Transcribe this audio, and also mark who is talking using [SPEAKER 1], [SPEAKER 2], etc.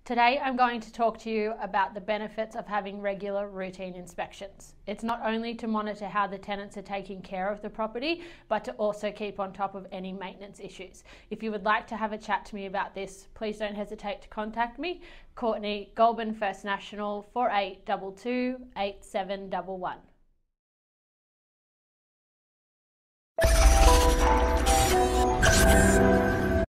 [SPEAKER 1] Today I'm going to talk to you about the benefits of having regular routine inspections. It's not only to monitor how the tenants are taking care of the property, but to also keep on top of any maintenance issues. If you would like to have a chat to me about this, please don't hesitate to contact me. Courtney, Goulburn First National, 4822 8711.